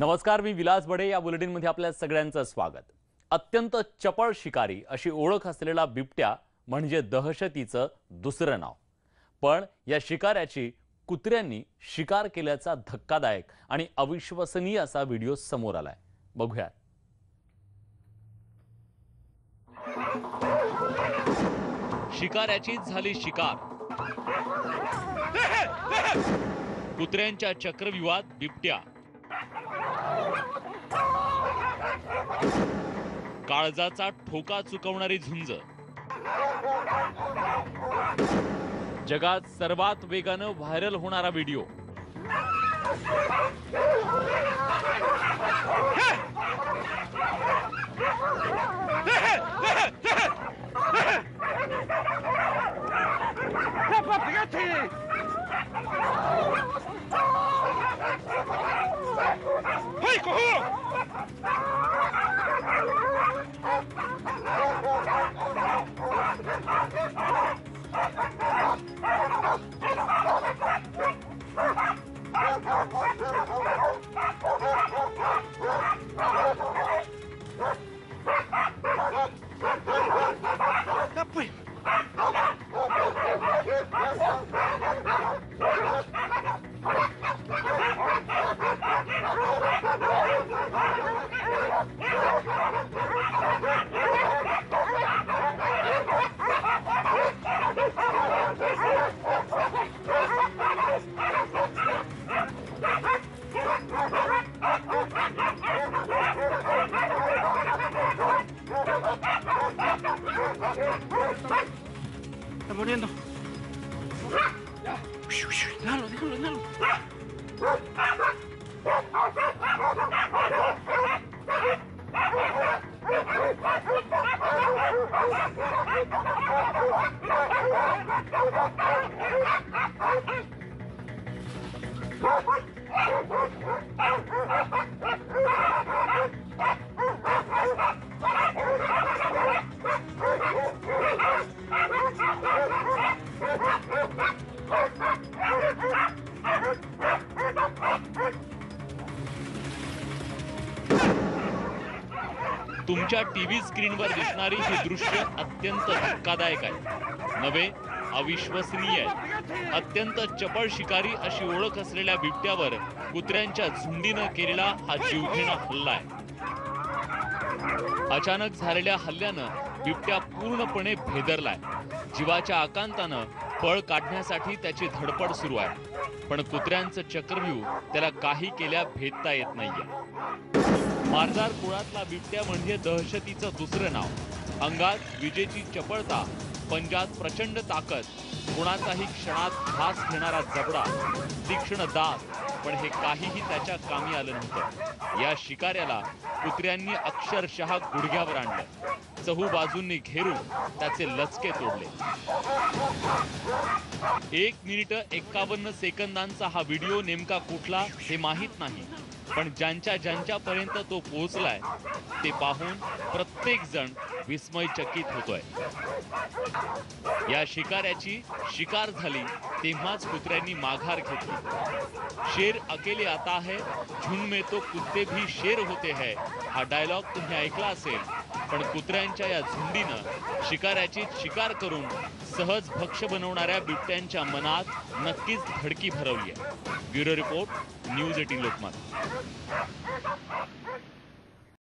नमस्कार, मी विलास बडे. या बुलेटिनमध्ये आपल्या सगळ्यांचं स्वागत. अत्यंत चपळ शिकारी अशी ओळख असलेला बिबट्या म्हणजे दहशतीचं दुसरं नाव. पण या शिकाऱ्याची कुत्र्यांनी शिकार केल्याचा धक्कादायक आणि अविश्वसनीय असा व्हिडिओ समोर आलाय. बघूया. शिकाऱ्याचीच झाली शिकार. कुत्र्यांच्या चक्रव्यूहात बिबट्या. काळजाचा ठोका चुकवणारी झुंज. जगात सर्वात वेगानं व्हायरल होणारा video. Está muriendo. Déjalo, déjalo, déjalo. तुमच्या टीव्ही स्क्रीनवर दिसणारी ही दृश्य अत्यंत धक्कादायक आहे. नवे, अविश्वसनीय आहे. अत्यंत चपळ शिकारी अशी ओळख असलेल्या बिबट्यावर कुत्र्यांच्या झुंडीनं केलेला हा जीवघेणा हल्ला आहे. अचानक झालेल्या हल्ल्यानं बिबट्या पूर्णपणे भेदरलाय. जीवाच्या आकांतानं पळ काढण्यासाठी त्याची धडपड सुरू आहे. पण कुत्र्यांचं चक्रव्यूह त्याला काही केल्या भेदता येत नाहीये. मार्जार कुळातला बिबट्या म्हणजे दहशतीचं दुसरं नाव. अंगात विजेची चपळता, पंजात प्रचंड ताकद, कोणाचाही क्षणात घास घेणारा जबडा, तीक्ष्ण दात. पण हे काहीही त्याच्या कामी आलं नव्हतं. या शिकाऱ्याला कुत्र्यांनी अक्षरशः गुडघ्यावर आणलं. चहूबाजूंनी घेरून त्याचे लचके तोडले. 1 मिनिट 51 सेकंदांचा हा व्हिडिओ नेमका कुठला हे माहीत नाही. पण ज्यांच्यापर्यंत तो पोहोचलाय ते पाहून प्रत्येक जण विस्मयचकित होतोय. या शिकाऱ्याची शिकार झाली तेव्हाच कुत्र्यांनी माघार घेतली. शेर अकेले आता है, झुंड में तो कुत्ते भी शेर होते हैं हा डायलॉग तुम्ही ऐकला असेल. पण कुत्र्यांच्या या झुंडीनं शिकाऱ्याची शिकार करून सहज भक्ष्य बनवणाऱ्या बिबट्यांच्या मनात नक्कीच धडकी भरवली आहे. Bureau report, news 18 Lokmat.